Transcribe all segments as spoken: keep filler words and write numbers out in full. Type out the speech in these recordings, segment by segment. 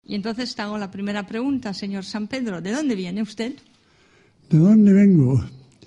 Y entonces te hago la primera pregunta, señor San Pedro. ¿De dónde viene usted? ¿De dónde vengo?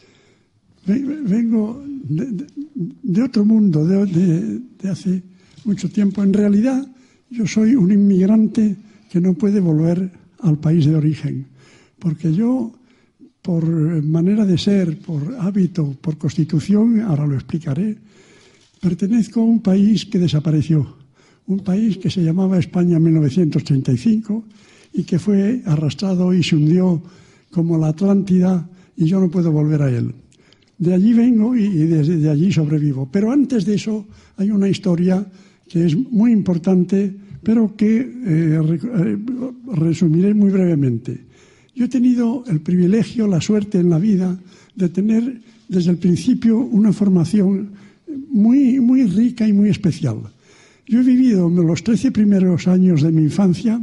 Vengo de, de, de otro mundo, de, de, de hace mucho tiempo. En realidad, yo soy un inmigrante que no puede volver al país de origen, porque yo, por manera de ser, por hábito, por constitución, ahora lo explicaré, pertenezco a un país que desapareció, un país que se llamaba España en mil novecientos treinta y cinco y que fue arrastrado y se hundió como la Atlántida, y yo no puedo volver a él. De allí vengo y desde allí sobrevivo. Pero antes de eso hay una historia que es muy importante, pero que eh, resumiré muy brevemente. Yo he tenido el privilegio, la suerte en la vida de tener desde el principio una formación muy, muy rica y muy especial. Yo he vivido los trece primeros años de mi infancia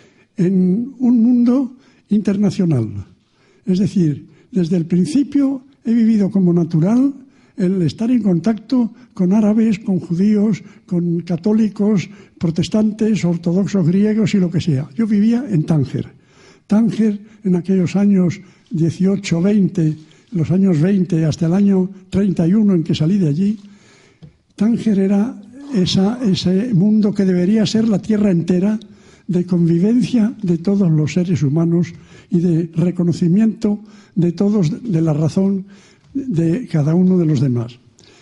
en un mundo internacional. Es decir, desde el principio he vivido como natural el estar en contacto con árabes, con judíos, con católicos, protestantes, ortodoxos, griegos y lo que sea. Yo vivía en Tánger. Tánger, en aquellos años dieciocho, veinte, los años veinte hasta el año treinta y uno en que salí de allí, Tánger era esa, ese mundo que debería ser la tierra entera de convivencia de todos los seres humanos y de reconocimiento de todos de la razón de cada uno de los demás.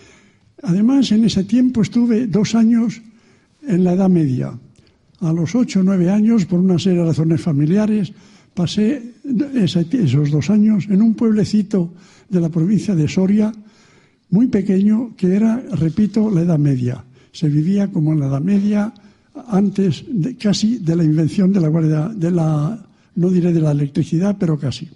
Además, en ese tiempo estuve dos años en la Edad Media. A los ocho o nueve años, por una serie de razones familiares, pasé ese, esos dos años en un pueblecito de la provincia de Soria, muy pequeño, que era, repito, la Edad Media. Se vivía como en la Edad Media, antes de, casi de la invención de la guardia, de la, no diré de la electricidad, pero casi.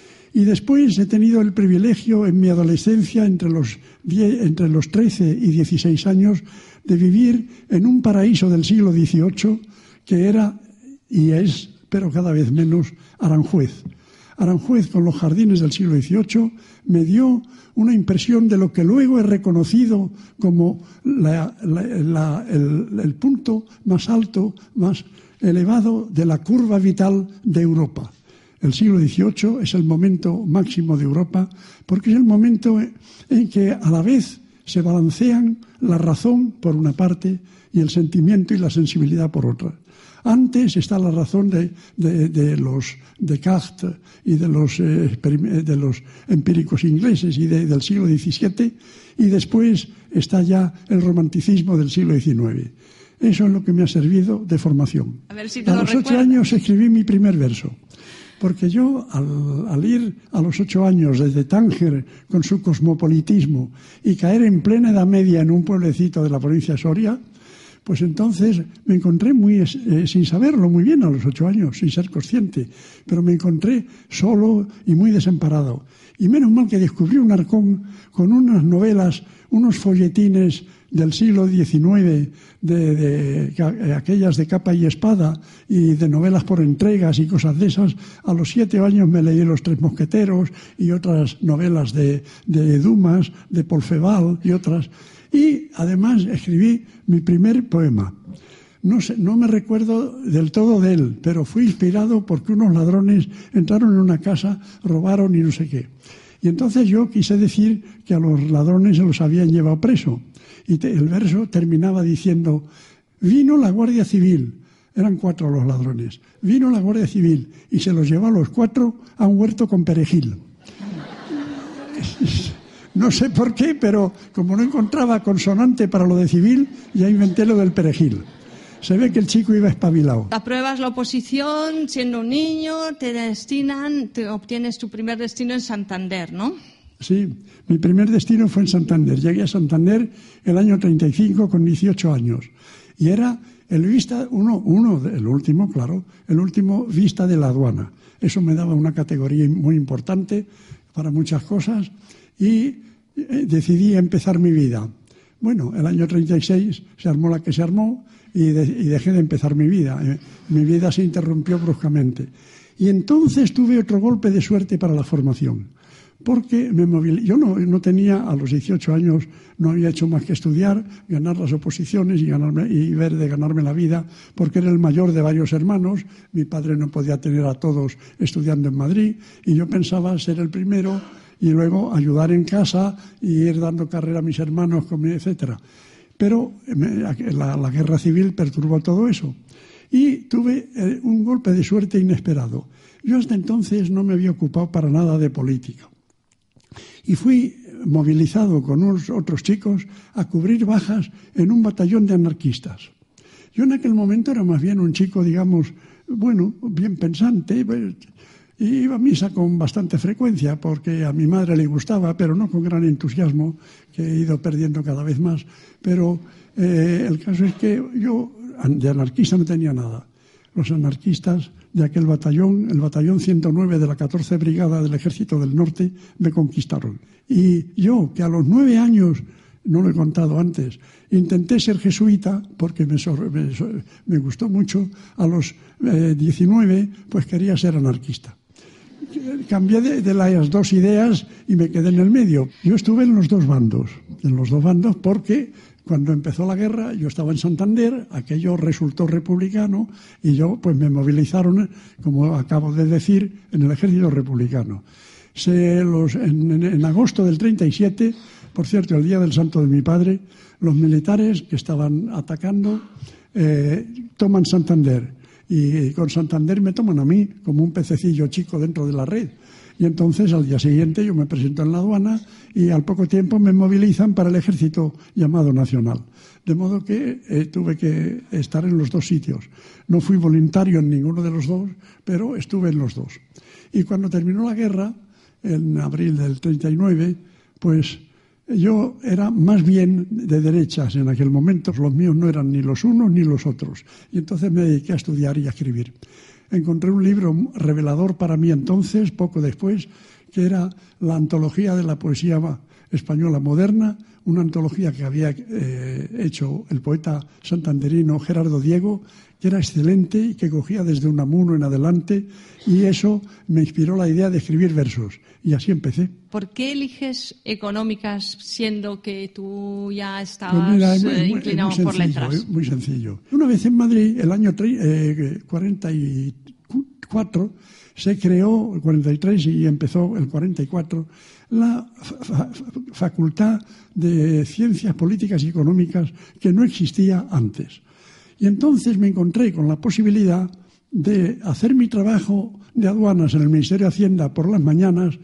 Y después he tenido el privilegio en mi adolescencia, entre los, diez, entre los trece y dieciséis años, de vivir en un paraíso del siglo dieciocho que era y es, pero cada vez menos, Aranjuez. Aranjuez, con los jardines del siglo dieciocho, me dio una impresión de lo que luego he reconocido como la, la, la, el, el punto más alto, más elevado de la curva vital de Europa. El siglo dieciocho es el momento máximo de Europa porque es el momento en que a la vez se balancean la razón por una parte y el sentimiento y la sensibilidad por otra. Antes está la razón de, de, de los Descartes y de los, eh, de los empíricos ingleses y de, del siglo diecisiete, y después está ya el romanticismo del siglo diecinueve. Eso es lo que me ha servido de formación. A ver si te a lo los ocho recuerdas. años escribí mi primer verso. Porque yo, al, al ir a los ocho años desde Tánger con su cosmopolitismo y caer en plena Edad Media en un pueblecito de la provincia de Soria, pues entonces me encontré muy, eh, sin saberlo muy bien a los ocho años, sin ser consciente, pero me encontré solo y muy desamparado. Y menos mal que descubrí un arcón con unas novelas, unos folletines del siglo diecinueve, de, de, de aquellas de capa y espada y de novelas por entregas y cosas de esas. A los siete años me leí Los Tres Mosqueteros y otras novelas de, de Dumas, de Polfeval y otras. Y además escribí mi primer poema. No sé, no me recuerdo del todo de él, pero fui inspirado porque unos ladrones entraron en una casa, robaron y no sé qué. Y entonces yo quise decir que a los ladrones se los habían llevado preso. Y te, el verso terminaba diciendo: vino la Guardia Civil, eran cuatro los ladrones, vino la Guardia Civil y se los llevó a los cuatro a un huerto con perejil. No sé por qué, pero como no encontraba consonante para lo de civil, ya inventé lo del perejil. Se ve que el chico iba espabilado. Apruebas la oposición, siendo un niño, te destinan, te obtienes tu primer destino en Santander, ¿no? Sí, mi primer destino fue en Santander. Llegué a Santander el año treinta y cinco con dieciocho años. Y era el vista, uno, uno, el último, claro, el último vista de la aduana. Eso me daba una categoría muy importante para muchas cosas y eh, decidí empezar mi vida. Bueno, el año treinta y seis se armó la que se armó y, de, y dejé de empezar mi vida. Eh, mi vida se interrumpió bruscamente. Y entonces tuve otro golpe de suerte para la formación. porque me movilicé. Yo no, no tenía, a los dieciocho años, no había hecho más que estudiar, ganar las oposiciones y, ganarme, y ver de ganarme la vida, porque era el mayor de varios hermanos. Mi padre no podía tener a todos estudiando en Madrid y yo pensaba ser el primero y luego ayudar en casa y ir dando carrera a mis hermanos, etcétera. Pero la, la guerra civil perturbó todo eso y tuve eh, un golpe de suerte inesperado. Yo hasta entonces no me había ocupado para nada de política y fui movilizado con unos otros chicos a cubrir bajas en un batallón de anarquistas. Yo en aquel momento era más bien un chico, digamos, bueno, bien pensante, y iba a misa con bastante frecuencia porque a mi madre le gustaba, pero no con gran entusiasmo, que he ido perdiendo cada vez más. Pero eh, el caso es que yo de anarquista no tenía nada. Los anarquistas de aquel batallón, el batallón ciento nueve de la catorce Brigada del Ejército del Norte, me conquistaron. Y yo, que a los nueve años, no lo he contado antes, intenté ser jesuita porque me, me, me gustó mucho, a los eh, diecinueve pues quería ser anarquista. Cambié de, de las dos ideas y me quedé en el medio. Yo estuve en los dos bandos, en los dos bandos porque cuando empezó la guerra yo estaba en Santander, aquello resultó republicano y yo pues me movilizaron, como acabo de decir, en el ejército republicano. Se los, en, en, en agosto del treinta y siete, por cierto, el día del santo de mi padre, los militares que estaban atacando eh, toman Santander. Y con Santander me toman a mí como un pececillo chico dentro de la red. Y entonces al día siguiente yo me presento en la aduana y al poco tiempo me movilizan para el ejército llamado nacional. De modo que eh, tuve que estar en los dos sitios. No fui voluntario en ninguno de los dos, pero estuve en los dos. Y cuando terminó la guerra, en abril del treinta y nueve, pues yo era más bien de derechas en aquel momento. Los míos no eran ni los unos ni los otros. Y entonces me dediqué a estudiar y a escribir. Encontré un libro revelador para mí entonces, poco después, que era la antología de la poesía española moderna, una antología que había eh, hecho el poeta santanderino Gerardo Diego, que era excelente y que cogía desde Unamuno en adelante, y eso me inspiró la idea de escribir versos, y así empecé. ¿Por qué eliges económicas siendo que tú ya estabas pues mira, es muy, eh, inclinado es muy por sencillo, letras? Es muy sencillo. Una vez en Madrid, el año eh, cuarenta y cuatro, se creó, el cuarenta y tres y empezó el cuarenta y cuatro, la fa Facultad de Ciencias Políticas y Económicas, que no existía antes. Y entonces me encontré con la posibilidad de hacer mi trabajo de aduanas en el Ministerio de Hacienda por las mañanas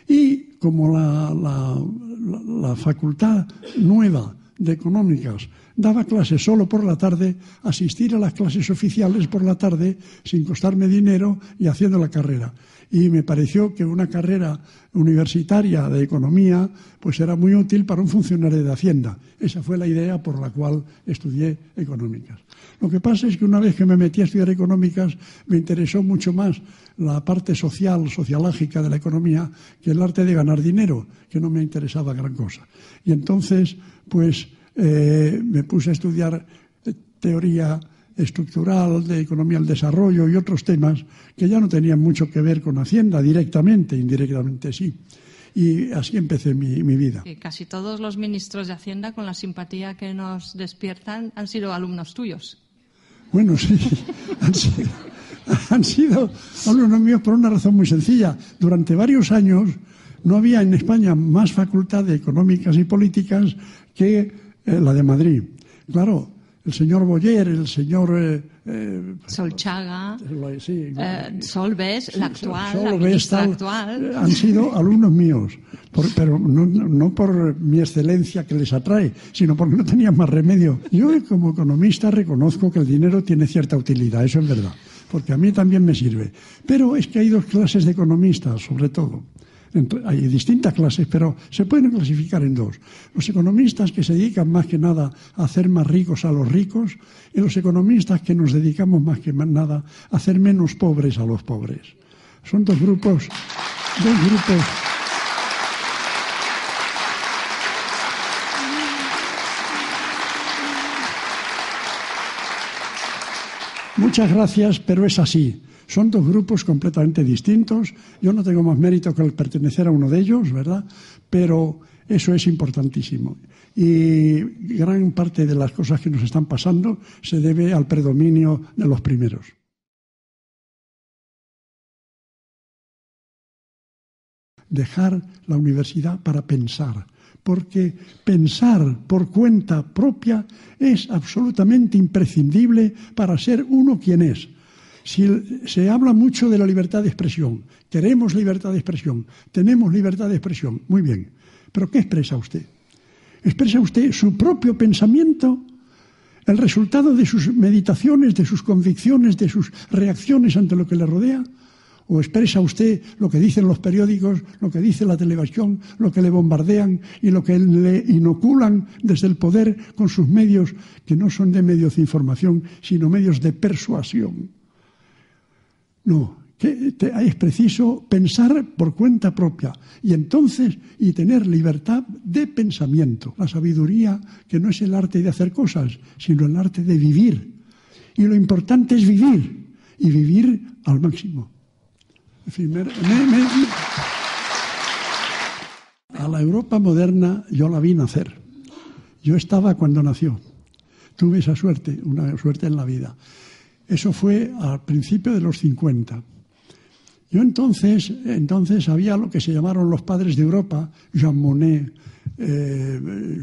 y como la, la, la, la facultad nueva de Económicas daba clases solo por la tarde, asistir a las clases oficiales por la tarde sin costarme dinero y haciendo la carrera. Y me pareció que una carrera universitaria de economía pues era muy útil para un funcionario de Hacienda. Esa fue la idea por la cual estudié económicas. Lo que pasa es que una vez que me metí a estudiar económicas me interesó mucho más la parte social, sociológica de la economía que el arte de ganar dinero, que no me interesaba gran cosa. Y entonces pues eh, me puse a estudiar teoría estructural, de economía del desarrollo y otros temas que ya no tenían mucho que ver con Hacienda directamente, indirectamente sí. Y así empecé mi, mi vida. Y casi todos los ministros de Hacienda, con la simpatía que nos despiertan, han sido alumnos tuyos. Bueno, sí, han sido, han sido alumnos míos por una razón muy sencilla. Durante varios años no había en España más facultad de económicas y políticas que eh, la de Madrid. Claro, el señor Boyer, el señor eh, eh, Solchaga, sí, eh, Solbes, sí, la actual, Solbes, la ministra tal, actual. Han sido alumnos míos, por, pero no, no por mi excelencia que les atrae, sino porque no tenían más remedio. Yo como economista reconozco que el dinero tiene cierta utilidad, eso es verdad, porque a mí también me sirve. Pero es que hay dos clases de economistas, sobre todo. Hay distintas clases, pero se pueden clasificar en dos. Los economistas que se dedican más que nada a hacer más ricos a los ricos y los economistas que nos dedicamos más que nada a hacer menos pobres a los pobres. Son dos grupos, dos grupos. Muchas gracias, pero es así. Son dos grupos completamente distintos. Yo no tengo más mérito que el pertenecer a uno de ellos, ¿verdad? Pero eso es importantísimo. Y gran parte de las cosas que nos están pasando se debe al predominio de los primeros. Dejar la universidad para pensar, porque pensar por cuenta propia es absolutamente imprescindible para ser uno quien es. Si se habla mucho de la libertad de expresión, queremos libertad de expresión, tenemos libertad de expresión, muy bien, pero ¿qué expresa usted? ¿Expresa usted su propio pensamiento, el resultado de sus meditaciones, de sus convicciones, de sus reacciones ante lo que le rodea? ¿O expresa usted lo que dicen los periódicos, lo que dice la televisión, lo que le bombardean y lo que le inoculan desde el poder con sus medios, que no son de medios de información, sino medios de persuasión? No, que es preciso pensar por cuenta propia y entonces y tener libertad de pensamiento. La sabiduría, que no es el arte de hacer cosas, sino el arte de vivir. Y lo importante es vivir, y vivir al máximo. En fin, me, me, me, a la Europa moderna yo la vi nacer. Yo estaba cuando nació. Tuve esa suerte, una suerte en la vida. Eso fue al principio de los cincuenta. Yo entonces, entonces había lo que se llamaron los padres de Europa, Jean Monnet, eh,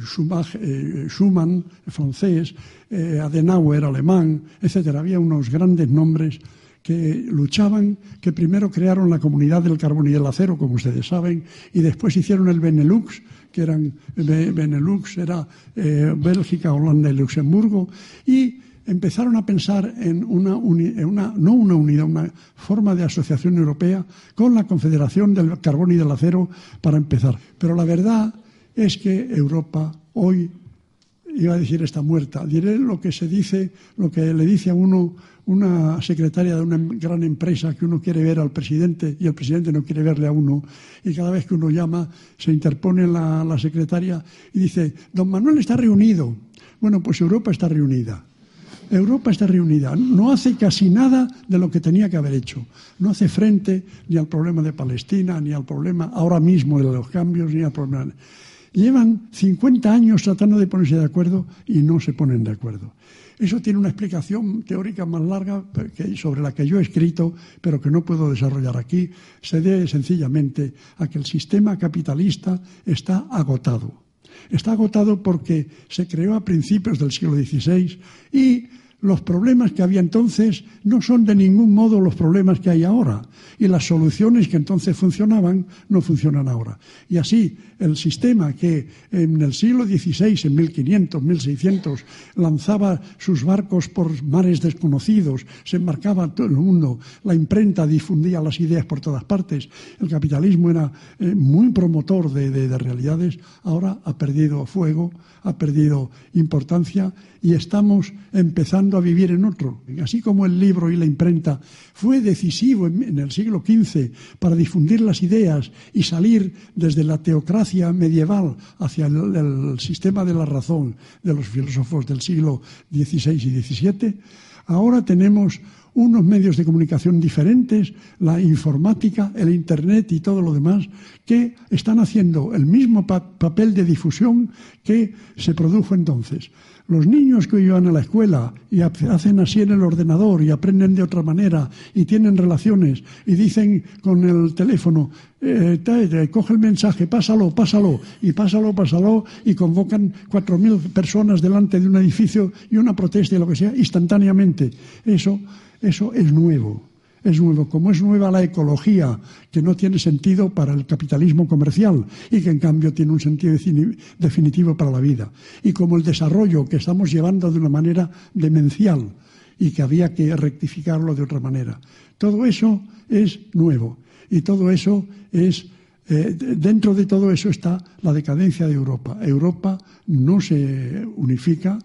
Schumann, francés, eh, Adenauer, alemán, etcétera. Había unos grandes nombres que luchaban, que primero crearon la comunidad del carbón y del acero, como ustedes saben, y después hicieron el Benelux, que eran, Benelux era eh, Bélgica, Holanda y Luxemburgo, y empezaron a pensar en una, en una, no una unidad, una forma de asociación europea con la Confederación del Carbón y del Acero para empezar. Pero la verdad es que Europa hoy, iba a decir, está muerta. Diré lo que se dice, lo que le dice a uno una secretaria de una gran empresa, que uno quiere ver al presidente y el presidente no quiere verle a uno, y cada vez que uno llama se interpone la, la secretaria y dice: don Manuel está reunido. Bueno, pues Europa está reunida. Europa está reunida. No hace casi nada de lo que tenía que haber hecho. No hace frente ni al problema de Palestina, ni al problema ahora mismo de los cambios, ni al problema. Llevan cincuenta años tratando de ponerse de acuerdo y no se ponen de acuerdo. Eso tiene una explicación teórica más larga sobre la que yo he escrito, pero que no puedo desarrollar aquí. Se debe sencillamente a que el sistema capitalista está agotado. Está agotado porque se creó a principios del siglo dieciséis y los problemas que había entonces no son de ningún modo los problemas que hay ahora. Y las soluciones que entonces funcionaban no funcionan ahora. Y así, el sistema que en el siglo dieciséis, en mil quinientos, mil seiscientos, lanzaba sus barcos por mares desconocidos, se embarcaba todo el mundo, la imprenta difundía las ideas por todas partes, el capitalismo era eh, muy promotor de, de, de realidades, ahora ha perdido fuego, ha perdido importancia y estamos empezando a vivir en otro. Así como el libro y la imprenta fue decisivo en el siglo quince para difundir las ideas y salir desde la teocracia medieval hacia el, el sistema de la razón de los filósofos del siglo dieciséis y diecisiete, ahora tenemos unos medios de comunicación diferentes, la informática, el Internet y todo lo demás, que están haciendo el mismo pa- papel de difusión que se produjo entonces. Los niños que hoy van a la escuela y hacen así en el ordenador y aprenden de otra manera y tienen relaciones y dicen con el teléfono, eh, te, te, coge el mensaje, pásalo, pásalo, y pásalo, pásalo, y convocan cuatro mil personas delante de un edificio y una protesta y lo que sea, instantáneamente. Eso, eso es nuevo. Es nuevo, como es nueva la ecología, que no tiene sentido para el capitalismo comercial y que en cambio tiene un sentido definitivo para la vida. Y como el desarrollo que estamos llevando de una manera demencial y que había que rectificarlo de otra manera. Todo eso es nuevo y todo eso es... Eh, dentro de todo eso está la decadencia de Europa. Europa no se unifica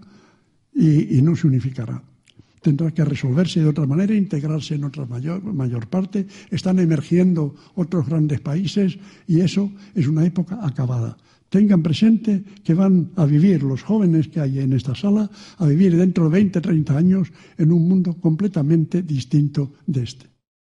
y, y no se unificará. Tendrá que resolverse de otra manera, integrarse en otra mayor, mayor parte. Están emergiendo otros grandes países y eso es una época acabada. Tengan presente que van a vivir los jóvenes que hay en esta sala, a vivir dentro de veinte, treinta años en un mundo completamente distinto de este.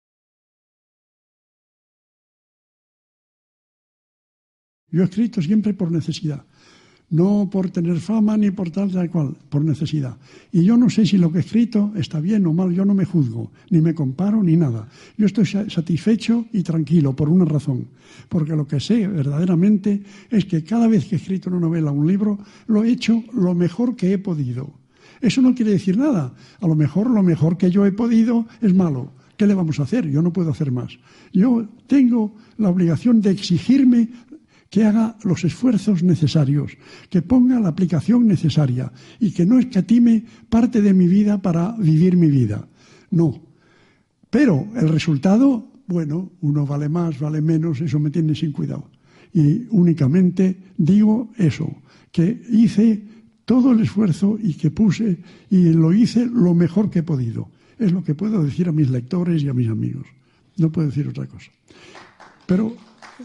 Yo he escrito siempre por necesidad. No por tener fama ni por tal, tal cual, por necesidad. Y yo no sé si lo que he escrito está bien o mal, yo no me juzgo, ni me comparo, ni nada. Yo estoy satisfecho y tranquilo por una razón, porque lo que sé verdaderamente es que cada vez que he escrito una novela o un libro, lo he hecho lo mejor que he podido. Eso no quiere decir nada. A lo mejor lo mejor que yo he podido es malo. ¿Qué le vamos a hacer? Yo no puedo hacer más. Yo tengo la obligación de exigirme que haga los esfuerzos necesarios, que ponga la aplicación necesaria y que no escatime parte de mi vida para vivir mi vida. No. Pero el resultado, bueno, uno vale más, vale menos, eso me tiene sin cuidado. Y únicamente digo eso, que hice todo el esfuerzo y que puse y lo hice lo mejor que he podido. Es lo que puedo decir a mis lectores y a mis amigos. No puedo decir otra cosa. Pero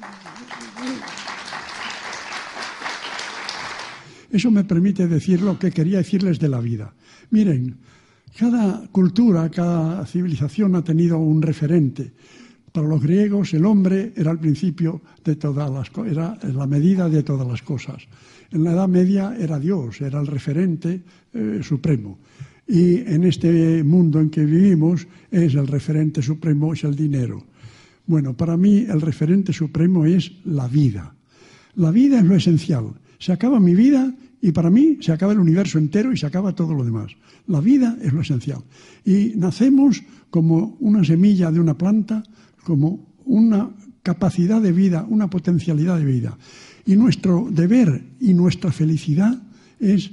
eso me permite decir lo que quería decirles de la vida. Miren, cada cultura, cada civilización ha tenido un referente. Para los griegos el hombre era el principio de todas las cosas, era la medida de todas las cosas. En la Edad Media era Dios, era el referente eh, supremo. Y en este mundo en que vivimos es el referente supremo, es el dinero. Bueno, para mí el referente supremo es la vida. La vida es lo esencial. Se acaba mi vida y para mí se acaba el universo entero y se acaba todo lo demás. La vida es lo esencial. Y nacemos como una semilla de una planta, como una capacidad de vida, una potencialidad de vida. Y nuestro deber y nuestra felicidad es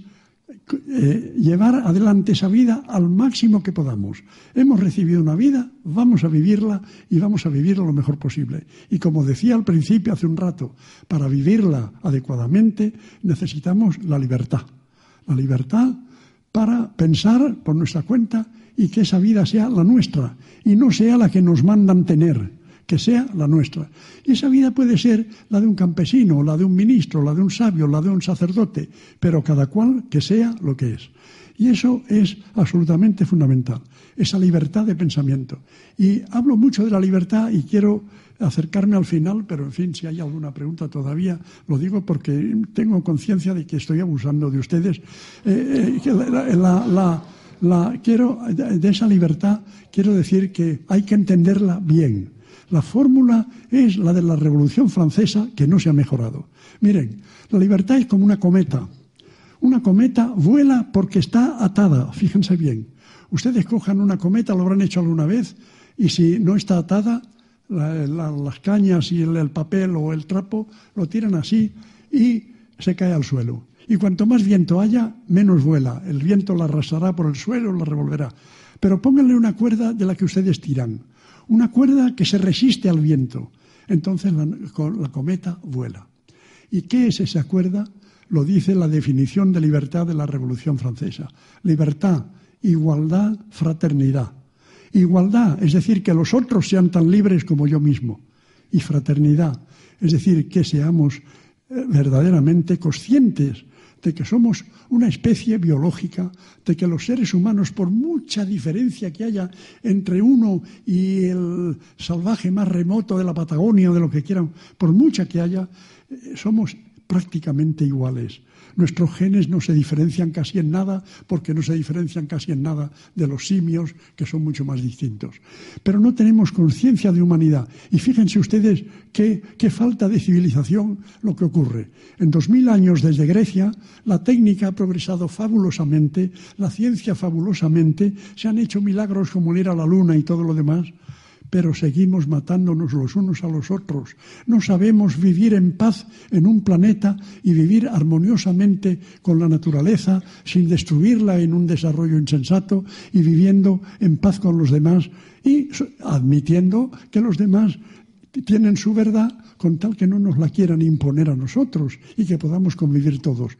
eh, llevar adelante esa vida al máximo que podamos. Hemos recibido una vida, vamos a vivirla y vamos a vivirla lo mejor posible. Y como decía al principio, hace un rato, para vivirla adecuadamente necesitamos la libertad. La libertad para pensar por nuestra cuenta y que esa vida sea la nuestra y no sea la que nos mandan tener, que sea la nuestra. Y esa vida puede ser la de un campesino, la de un ministro, la de un sabio, la de un sacerdote, pero cada cual que sea lo que es. Y eso es absolutamente fundamental, esa libertad de pensamiento. Y hablo mucho de la libertad y quiero acercarme al final, pero en fin, si hay alguna pregunta todavía, lo digo porque tengo conciencia de que estoy abusando de ustedes. Eh, eh, la, la, la, la, quiero, de esa libertad quiero decir que hay que entenderla bien. La fórmula es la de la Revolución Francesa, que no se ha mejorado. Miren, la libertad es como una cometa. Una cometa vuela porque está atada, fíjense bien. Ustedes cojan una cometa, lo habrán hecho alguna vez, y si no está atada, la, la, las cañas y el, el papel o el trapo lo tiran así y se cae al suelo. Y cuanto más viento haya, menos vuela. El viento la arrasará por el suelo, la revolverá. Pero pónganle una cuerda de la que ustedes tiran. Una cuerda que se resiste al viento. Entonces la, la cometa vuela. ¿Y qué es esa cuerda? Lo dice la definición de libertad de la Revolución Francesa. Libertad, igualdad, fraternidad. Igualdad, es decir, que los otros sean tan libres como yo mismo. Y fraternidad, es decir, que seamos verdaderamente conscientes de que somos una especie biológica, de que los seres humanos, por mucha diferencia que haya entre uno y el salvaje más remoto de la Patagonia o de lo que quieran, por mucha que haya, somos prácticamente iguales. Nuestros genes no se diferencian casi en nada, porque no se diferencian casi en nada de los simios, que son mucho más distintos. Pero no tenemos conciencia de humanidad. Y fíjense ustedes qué, qué falta de civilización lo que ocurre. En dos mil años desde Grecia, la técnica ha progresado fabulosamente, la ciencia fabulosamente, se han hecho milagros como ir a la luna y todo lo demás, pero seguimos matándonos los unos a los otros. No sabemos vivir en paz en un planeta y vivir armoniosamente con la naturaleza sin destruirla en un desarrollo insensato y viviendo en paz con los demás y admitiendo que los demás tienen su verdad con tal que no nos la quieran imponer a nosotros y que podamos convivir todos.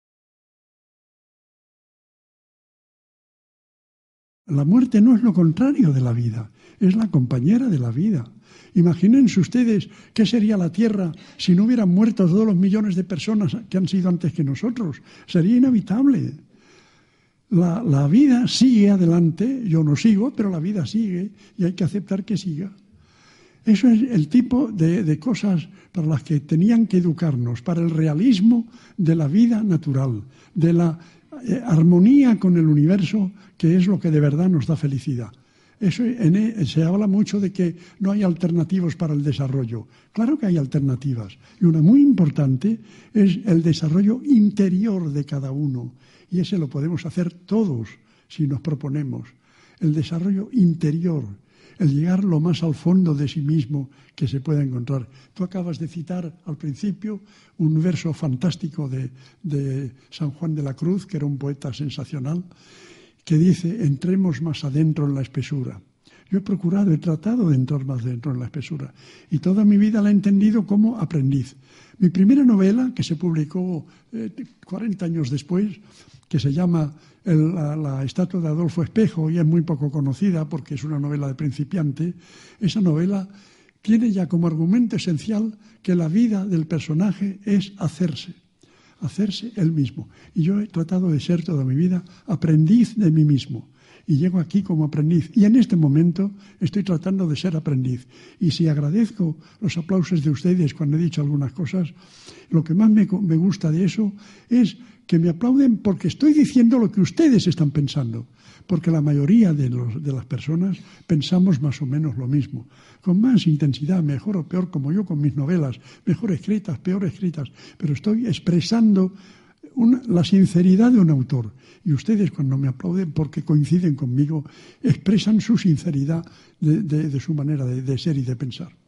La muerte no es lo contrario de la vida, es la compañera de la vida. Imagínense ustedes qué sería la Tierra si no hubieran muerto todos los millones de personas que han sido antes que nosotros. Sería inhabitable. La, la vida sigue adelante, yo no sigo, pero la vida sigue y hay que aceptar que siga. Eso es el tipo de, de cosas para las que tenían que educarnos, para el realismo de la vida natural, de la eh, armonía con el universo, que es lo que de verdad nos da felicidad. Eso, en, se habla mucho de que no hay alternativas para el desarrollo. Claro que hay alternativas. Y una muy importante es el desarrollo interior de cada uno. Y ese lo podemos hacer todos si nos proponemos. El desarrollo interior, el llegar lo más al fondo de sí mismo que se pueda encontrar. Tú acabas de citar al principio un verso fantástico de, de San Juan de la Cruz, que era un poeta sensacional, que dice, entremos más adentro en la espesura. Yo he procurado, he tratado de entrar más adentro en la espesura y toda mi vida la he entendido como aprendiz. Mi primera novela, que se publicó eh, cuarenta años después, que se llama el, la, la estatua de Adolfo Espejo, y es muy poco conocida porque es una novela de principiante, esa novela tiene ya como argumento esencial que la vida del personaje es hacerse. hacerse él mismo. Y yo he tratado de ser toda mi vida aprendiz de mí mismo. Y llego aquí como aprendiz. Y en este momento estoy tratando de ser aprendiz. Y si agradezco los aplausos de ustedes cuando he dicho algunas cosas, lo que más me, me gusta de eso es que me aplauden porque estoy diciendo lo que ustedes están pensando. Porque la mayoría de, los, de las personas pensamos más o menos lo mismo. Con más intensidad, mejor o peor, como yo con mis novelas, mejor escritas, peor escritas. Pero estoy expresando una, la sinceridad de un autor. Y ustedes, cuando me aplauden porque coinciden conmigo, expresan su sinceridad de, de, de su manera de, de ser y de pensar.